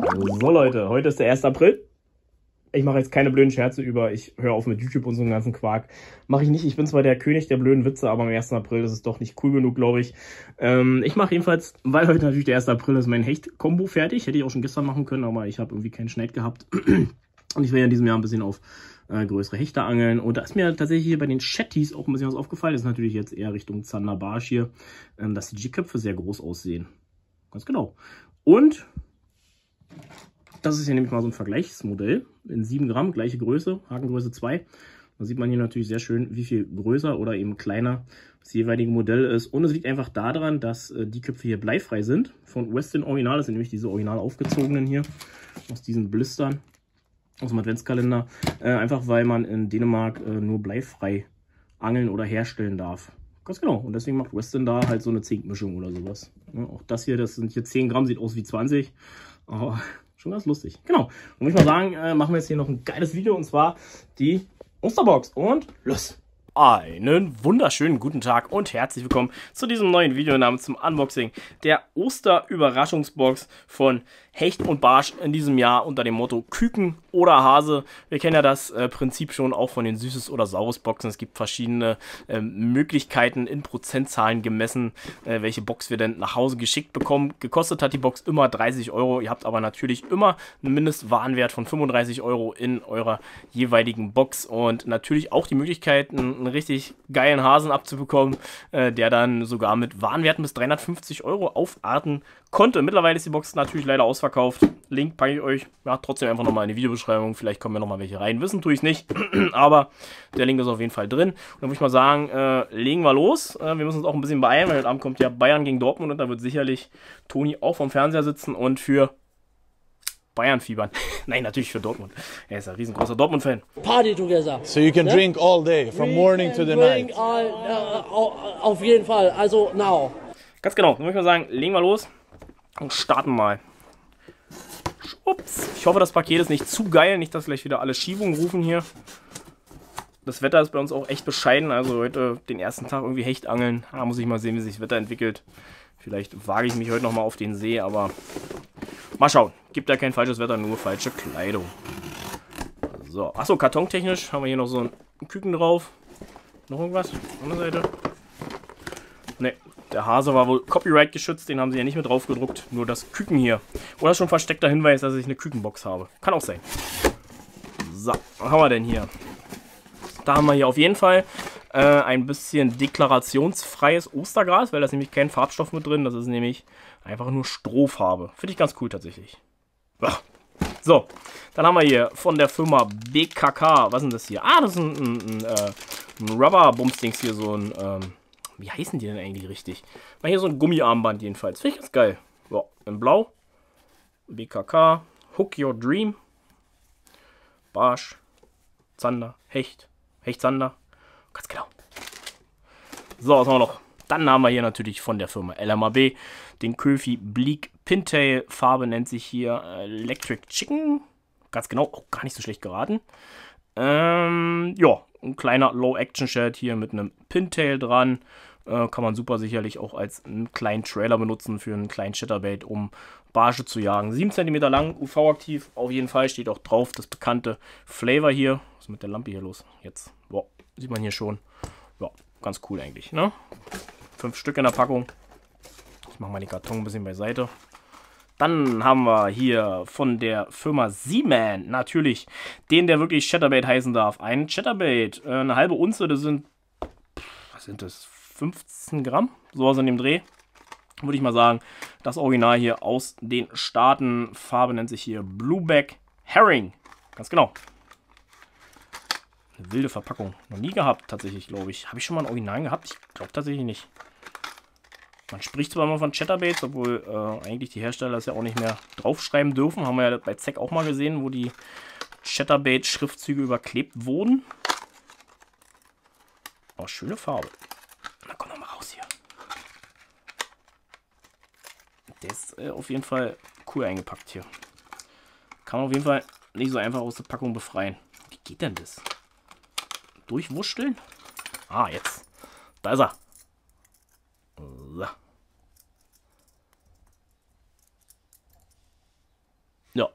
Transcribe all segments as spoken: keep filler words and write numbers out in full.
So Leute, heute ist der erste April. Ich mache jetzt keine blöden Scherze über, ich höre auf mit YouTube und so einen ganzen Quark. Mache ich nicht, ich bin zwar der König der blöden Witze, aber am ersten April ist es doch nicht cool genug, glaube ich. Ähm, ich mache jedenfalls, weil heute natürlich der erste April ist, mein Hecht-Kombo fertig. Hätte ich auch schon gestern machen können, aber ich habe irgendwie keinen Schneid gehabt. Und ich will ja in diesem Jahr ein bisschen auf äh, größere Hechte angeln. Und da ist mir tatsächlich hier bei den Chatties auch ein bisschen was aufgefallen. Das ist natürlich jetzt eher Richtung Zander Barsch hier, ähm, dass die Jigköpfe sehr groß aussehen. Ganz genau. Und das ist hier nämlich mal so ein Vergleichsmodell in sieben Gramm, gleiche Größe, Hakengröße zwei. Da sieht man hier natürlich sehr schön, wie viel größer oder eben kleiner das jeweilige Modell ist. Und es liegt einfach daran, dass äh, die Köpfe hier bleifrei sind. Von Westin Original, das sind nämlich diese original aufgezogenen hier, aus diesen Blistern, aus dem Adventskalender. Äh, einfach weil man in Dänemark äh, nur bleifrei angeln oder herstellen darf. Ganz genau. Und deswegen macht Westin da halt so eine Zinkmischung oder sowas. Ja, auch das hier, das sind hier zehn Gramm, sieht aus wie zwanzig. Aber schon ganz lustig. Genau. Und muss ich mal sagen, äh, machen wir jetzt hier noch ein geiles Video, und zwar die Osterbox. Und los! Einen wunderschönen guten Tag und herzlich willkommen zu diesem neuen Video namens zum Unboxing der Oster-Überraschungsbox von Hecht und Barsch in diesem Jahr unter dem Motto Küken oder Hase. Wir kennen ja das äh, Prinzip schon auch von den Süßes- oder Saures-Boxen. Es gibt verschiedene äh, Möglichkeiten in Prozentzahlen gemessen, äh, welche Box wir denn nach Hause geschickt bekommen. Gekostet hat die Box immer dreißig Euro. Ihr habt aber natürlich immer einen Mindestwarenwert von fünfunddreißig Euro in eurer jeweiligen Box und natürlich auch die Möglichkeit, einen richtig geilen Hasen abzubekommen, äh, der dann sogar mit Warenwerten bis dreihundertfünfzig Euro aufarten konnte. Mittlerweile ist die Box natürlich leider ausverkauft. Link packe ich euch ja, trotzdem einfach nochmal in die Videobeschreibung. Vielleicht kommen ja nochmal welche rein. Wissen tue ich es nicht, aber der Link ist auf jeden Fall drin. Und dann muss ich mal sagen, äh, legen wir los. Äh, wir müssen uns auch ein bisschen beeilen, weil heute Abend kommt ja Bayern gegen Dortmund und da wird sicherlich Toni auch vom Fernseher sitzen und für Bayern fiebern. Nein, natürlich für Dortmund. Er ist ein riesengroßer Dortmund-Fan. Party together. So you can Ne? drink all day, from We morning can to the drink night. All, äh, auf jeden Fall. Also now. Ganz genau. Dann würde ich mal sagen, legen wir los und starten mal. Ups. Ich hoffe, das Paket ist nicht zu geil. Nicht, dass gleich wieder alle Schiebungen rufen hier. Das Wetter ist bei uns auch echt bescheiden. Also heute den ersten Tag irgendwie Hecht angeln. Da muss ich mal sehen, wie sich das Wetter entwickelt. Vielleicht wage ich mich heute nochmal auf den See, aber mal schauen. Gibt ja kein falsches Wetter, nur falsche Kleidung. So, achso, kartontechnisch haben wir hier noch so ein Küken drauf. Noch irgendwas? Andere Seite? Ne, der Hase war wohl Copyright geschützt, den haben sie ja nicht mit drauf gedruckt. Nur das Küken hier. Oder schon versteckter Hinweis, dass ich eine Kükenbox habe. Kann auch sein. So, was haben wir denn hier? Da haben wir hier auf jeden Fall äh, ein bisschen deklarationsfreies Ostergras, weil da ist nämlich kein Farbstoff mit drin. Das ist nämlich einfach nur Strohfarbe. Finde ich ganz cool tatsächlich. Ja. So, dann haben wir hier von der Firma B K K. Was ist denn das hier? Ah, das ist ein, ein, ein, äh, ein Rubber-Bumsdings hier, so ein, ähm, wie heißen die denn eigentlich richtig? Mal hier so ein Gummiarmband jedenfalls. Finde ich ganz geil. So, in Blau. B K K. Hook Your Dream. Barsch. Zander. Hecht. Hecht Zander. Ganz genau. So, was haben wir noch? Dann haben wir hier natürlich von der Firma L M A B den Köfi Bleak Pintail. Farbe nennt sich hier Electric Chicken. Ganz genau, auch gar nicht so schlecht geraten. Ähm, ja, ein kleiner Low-Action-Shed hier mit einem Pintail dran. Äh, kann man super sicherlich auch als einen kleinen Trailer benutzen für einen kleinen Chatterbait, um Barsche zu jagen. sieben Zentimeter lang, U V-aktiv, auf jeden Fall steht auch drauf das bekannte Flavor hier. Was ist mit der Lampe hier los? Jetzt, boah, sieht man hier schon. Ja, ganz cool eigentlich, ne? Fünf Stück in der Packung. Ich mache mal den Karton ein bisschen beiseite. Dann haben wir hier von der Firma Seaman natürlich den, der wirklich Chatterbait heißen darf. Ein Chatterbait, äh, eine halbe Unze, das sind, was sind das, fünfzehn Gramm? Sowas in dem Dreh. Würde ich mal sagen, das Original hier aus den Staaten. Farbe nennt sich hier Blueback Herring. Ganz genau. Eine wilde Verpackung. Noch nie gehabt, tatsächlich, glaube ich. Habe ich schon mal ein Original gehabt? Ich glaube tatsächlich nicht. Man spricht zwar immer von Chatterbaits, obwohl äh, eigentlich die Hersteller das ja auch nicht mehr draufschreiben dürfen. Haben wir ja bei Z E C auch mal gesehen, wo die Chatterbait-Schriftzüge überklebt wurden. Oh, schöne Farbe. Na komm doch mal raus hier. Der ist äh, auf jeden Fall cool eingepackt hier. Kann man auf jeden Fall nicht so einfach aus der Packung befreien. Wie geht denn das? Durchwurschteln? Ah, jetzt. Da ist er. So. Ja,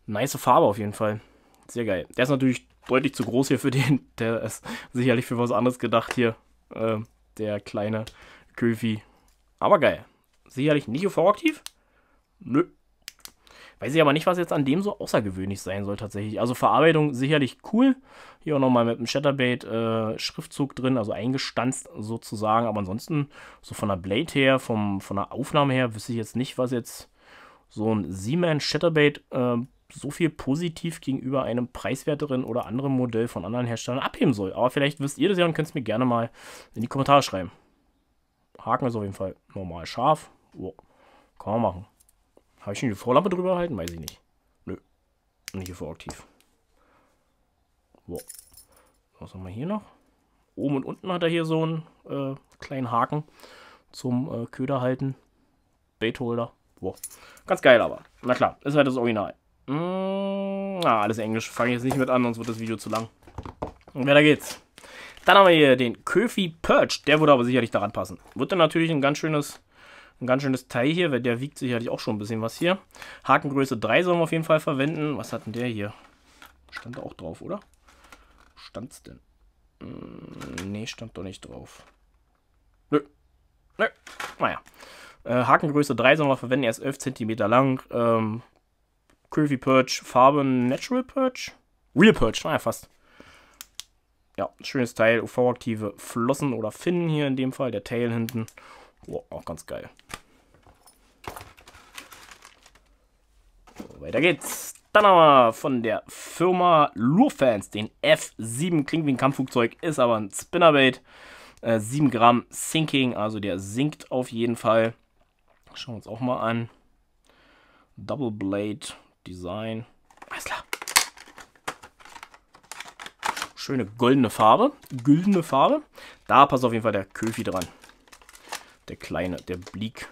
Nice Farbe auf jeden Fall. Sehr geil. Der ist natürlich deutlich zu groß hier für den. Der ist sicherlich für was anderes gedacht hier. Äh, der kleine Köfi. Aber geil. Sicherlich nicht U V-aktiv? Nö. Weiß ich aber nicht, was jetzt an dem so außergewöhnlich sein soll tatsächlich. Also Verarbeitung sicherlich cool. Hier auch nochmal mit einem Shatterbait äh, Schriftzug drin, also eingestanzt sozusagen. Aber ansonsten so von der Blade her, vom, von der Aufnahme her, wüsste ich jetzt nicht, was jetzt so ein Seaman Shatterbait äh, so viel positiv gegenüber einem preiswerteren oder anderen Modell von anderen Herstellern abheben soll. Aber vielleicht wisst ihr das ja und könnt es mir gerne mal in die Kommentare schreiben. Haken ist auf jeden Fall normal scharf. Oh, kann man machen. Habe ich schon die Vorlampe drüber gehalten? Weiß ich nicht. Nö. Nicht U V-aktiv. So. Was haben wir hier noch? Oben und unten hat er hier so einen äh, kleinen Haken zum äh, Köder halten. Baitholder. Wow. Ganz geil aber. Na klar, ist halt das Original. Mmh, ah, alles Englisch. Fange ich jetzt nicht mit an, sonst wird das Video zu lang. Und weiter geht's. Dann haben wir hier den Köfi Perch. Der würde aber sicherlich daran passen. Wird dann natürlich ein ganz schönes, ein ganz schönes Teil hier, weil der wiegt sicherlich auch schon ein bisschen was hier. Hakengröße drei sollen wir auf jeden Fall verwenden. Was hat denn der hier? Stand da auch drauf, oder? Stand's denn? Hm, nee, stand doch nicht drauf. Nö. Nö. Naja. Äh, Hakengröße drei sollen wir verwenden. Er ist elf Zentimeter lang. Ähm, Köfi Perch. Farbe Natural Perch? Real Perch. Naja, fast. Ja, schönes Teil. U V-aktive Flossen oder Finnen hier in dem Fall. Der Tail hinten. Oh, auch ganz geil. So, weiter geht's. Dann haben wir von der Firma Lurfans den F sieben. Klingt wie ein Kampfflugzeug, ist aber ein Spinnerbait. Äh, sieben Gramm Sinking, also der sinkt auf jeden Fall. Schauen wir uns auch mal an. Double Blade Design. Alles klar. Schöne goldene Farbe. Güldene Farbe. Da passt auf jeden Fall der Köfi dran. Der kleine, der Bleak.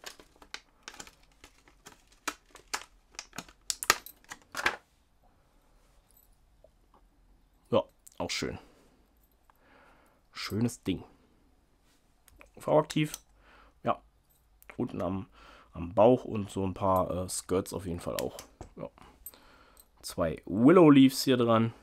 Ja, auch schön. Schönes Ding. V-aktiv. Ja. Unten am, am Bauch und so ein paar äh, Skirts auf jeden Fall auch. Ja. Zwei Willow Leaves hier dran.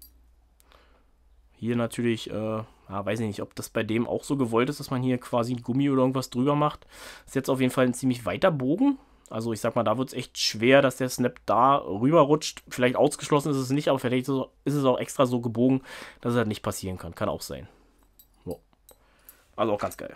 Hier natürlich, äh, ja, weiß ich nicht, ob das bei dem auch so gewollt ist, dass man hier quasi ein Gummi oder irgendwas drüber macht. Ist jetzt auf jeden Fall ein ziemlich weiter Bogen. Also ich sag mal, da wird es echt schwer, dass der Snap da rüberrutscht. Vielleicht ausgeschlossen ist es nicht, aber vielleicht ist es auch extra so gebogen, dass es halt nicht passieren kann. Kann auch sein. So. Also auch ganz geil.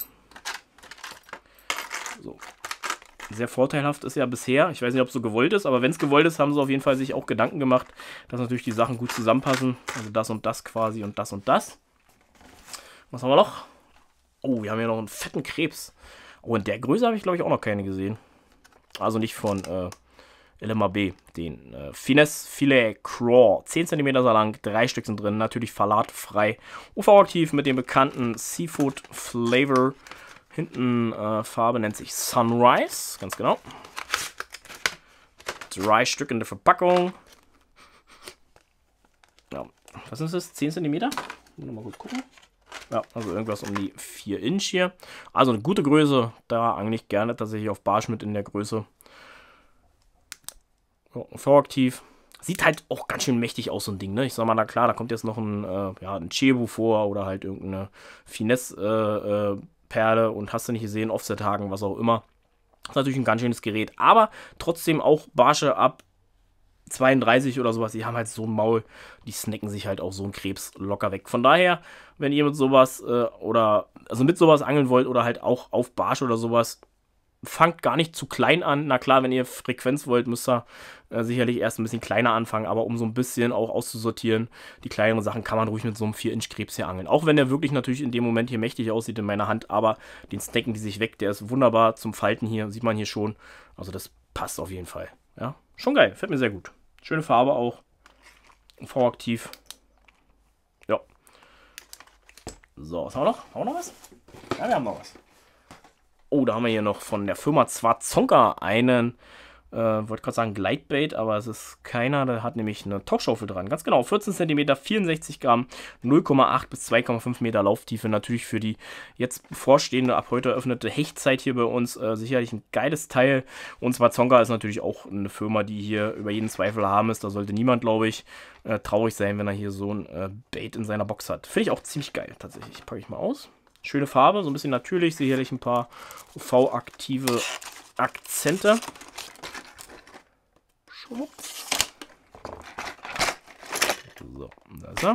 So. Sehr vorteilhaft ist ja bisher, ich weiß nicht, ob es so gewollt ist, aber wenn es gewollt ist, haben sie auf jeden Fall sich auch Gedanken gemacht, dass natürlich die Sachen gut zusammenpassen. Also das und das quasi und das und das. Was haben wir noch? Oh, wir haben hier noch einen fetten Krebs. Oh, in der Größe habe ich, glaube ich, auch noch keine gesehen. Also nicht von äh, L M A B. Den äh, Finesse Filet Craw. zehn Zentimeter lang, drei Stück sind drin. Natürlich phthalatfrei. U V-aktiv mit dem bekannten Seafood Flavor. Hinten äh, Farbe nennt sich Sunrise. Ganz genau. Drei Stück in der Verpackung. Ja, was ist das? zehn Zentimeter? Mal gut gucken. Ja, also irgendwas um die vier Inch hier. Also eine gute Größe. Da eigentlich gerne tatsächlich auf Barschmidt in der Größe. Ja, V-aktiv. Sieht halt auch ganz schön mächtig aus, so ein Ding, ne? Ich sag mal, na klar, da kommt jetzt noch ein, äh, ja, ein Cebu vor oder halt irgendeine Finesse äh, äh, Perle und hast du nicht gesehen, Offset-Haken, was auch immer. Das ist natürlich ein ganz schönes Gerät, aber trotzdem auch Barsche ab zweiunddreißig oder sowas, die haben halt so ein Maul, die snacken sich halt auch so einen Krebs locker weg. Von daher, wenn ihr mit sowas äh, oder, also mit sowas angeln wollt oder halt auch auf Barsche oder sowas, fangt gar nicht zu klein an. Na klar, wenn ihr Frequenz wollt, müsst ihr äh, sicherlich erst ein bisschen kleiner anfangen, aber um so ein bisschen auch auszusortieren, die kleineren Sachen kann man ruhig mit so einem vier Inch Krebs hier angeln. Auch wenn der wirklich natürlich in dem Moment hier mächtig aussieht in meiner Hand, aber den snacken die sich weg. Der ist wunderbar zum Falten hier, sieht man hier schon. Also das passt auf jeden Fall. Ja, schon geil, gefällt mir sehr gut. Schöne Farbe auch. V-aktiv. Ja. So, was haben wir noch? Haben wir noch was? Ja, wir haben noch was. Oh, da haben wir hier noch von der Firma Zwazonka einen Äh, wollte gerade sagen Gleitbait, aber es ist keiner. Der hat nämlich eine Tauchschaufel dran. Ganz genau, vierzehn Zentimeter, vierundsechzig Gramm, null Komma acht bis zwei Komma fünf Meter Lauftiefe. Natürlich für die jetzt bevorstehende, ab heute eröffnete Hechtzeit hier bei uns äh, sicherlich ein geiles Teil. Und zwar Zonga ist natürlich auch eine Firma, die hier über jeden Zweifel haben ist. Da sollte niemand, glaube ich, äh, traurig sein, wenn er hier so ein äh, Bait in seiner Box hat. Finde ich auch ziemlich geil, tatsächlich. Packe ich mal aus. Schöne Farbe, so ein bisschen natürlich. Sicherlich ein paar U V-aktive Akzente. So, da ist er.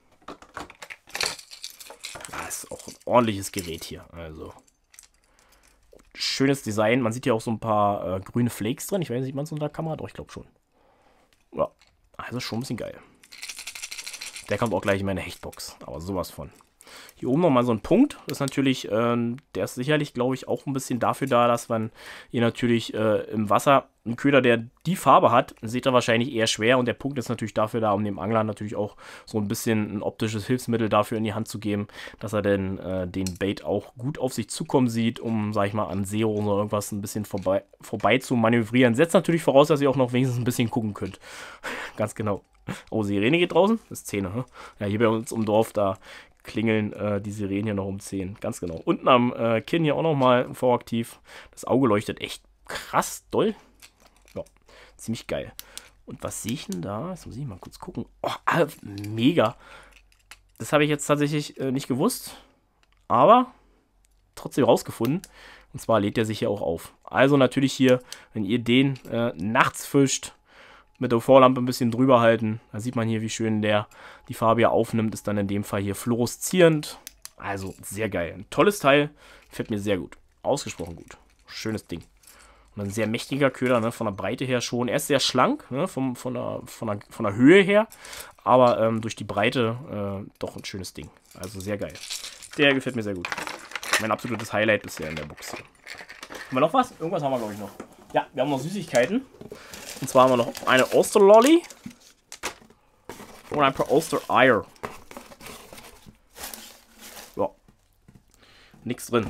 Das ist auch ein ordentliches Gerät hier. Also schönes Design. Man sieht hier auch so ein paar äh, grüne Flakes drin. Ich weiß nicht, sieht man es unter der Kamera? Doch, ich glaube schon. Ja, also schon ein bisschen geil. Der kommt auch gleich in meine Hechtbox. Aber sowas von. Hier oben nochmal so ein Punkt. Das ist natürlich, äh, der ist sicherlich, glaube ich, auch ein bisschen dafür da, dass man hier natürlich äh, im Wasser einen Köder, der die Farbe hat, seht ihr wahrscheinlich eher schwer. Und der Punkt ist natürlich dafür da, um dem Angler natürlich auch so ein bisschen ein optisches Hilfsmittel dafür in die Hand zu geben, dass er denn äh, den Bait auch gut auf sich zukommen sieht, um, sag ich mal, an Seerohren oder irgendwas ein bisschen vorbei, vorbei zu manövrieren. Setzt natürlich voraus, dass ihr auch noch wenigstens ein bisschen gucken könnt. Ganz genau. Oh, Sirene geht draußen? Das ist zehn, hm? Ja, hier bei uns im Dorf, da klingeln äh, die Sirenen hier noch um zehn. Ganz genau. Unten am äh, Kinn hier auch nochmal V-aktiv. Das Auge leuchtet echt krass doll. Ja, ziemlich geil. Und was sehe ich denn da? Jetzt muss ich mal kurz gucken. Oh, ah, mega. Das habe ich jetzt tatsächlich äh, nicht gewusst. Aber trotzdem rausgefunden. Und zwar lädt er sich hier auch auf. Also natürlich hier, wenn ihr den äh, nachts fischt, mit der U V-Lampe ein bisschen drüber halten. Da sieht man hier, wie schön der die Farbe hier aufnimmt. Ist dann in dem Fall hier fluoreszierend. Also sehr geil. Ein tolles Teil. Gefällt mir sehr gut. Ausgesprochen gut. Schönes Ding. Und ein sehr mächtiger Köder, ne? Von der Breite her schon. Er ist sehr schlank, ne? Vom, von, der, von, der, von der Höhe her. Aber ähm, durch die Breite äh, doch ein schönes Ding. Also sehr geil. Der gefällt mir sehr gut. Mein absolutes Highlight bisher in der Box hier. Haben wir noch was? Irgendwas haben wir, glaube ich, noch. Ja, wir haben noch Süßigkeiten. Und zwar haben wir noch eine Osterlolly und ein paar Ostereier. Ja. Nichts drin.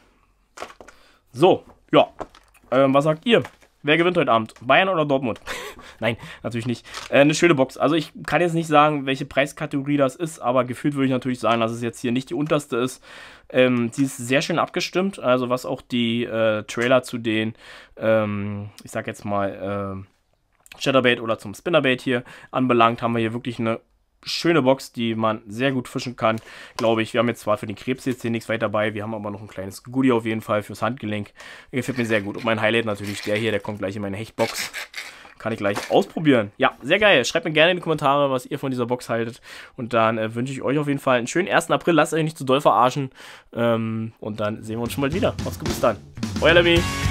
So, ja. Ähm, was sagt ihr? Wer gewinnt heute Abend? Bayern oder Dortmund? Nein, natürlich nicht. Äh, eine schöne Box. Also ich kann jetzt nicht sagen, welche Preiskategorie das ist, aber gefühlt würde ich natürlich sagen, dass es jetzt hier nicht die unterste ist. Ähm, sie ist sehr schön abgestimmt, also was auch die äh, Trailer zu den, ähm, ich sag jetzt mal, äh, Chatterbait oder zum Spinnerbait hier anbelangt, haben wir hier wirklich eine schöne Box, die man sehr gut fischen kann, glaube ich. Wir haben jetzt zwar für den Krebs jetzt hier nichts weiter dabei, wir haben aber noch ein kleines Goodie auf jeden Fall fürs Handgelenk. Gefällt mir sehr gut. Und mein Highlight natürlich der hier, der kommt gleich in meine Hechtbox. Kann ich gleich ausprobieren. Ja, sehr geil. Schreibt mir gerne in die Kommentare, was ihr von dieser Box haltet. Und dann äh, wünsche ich euch auf jeden Fall einen schönen ersten April. Lasst euch nicht zu doll verarschen. Ähm, und dann sehen wir uns schon bald wieder. Macht's gut, bis dann. Euer Lemmy.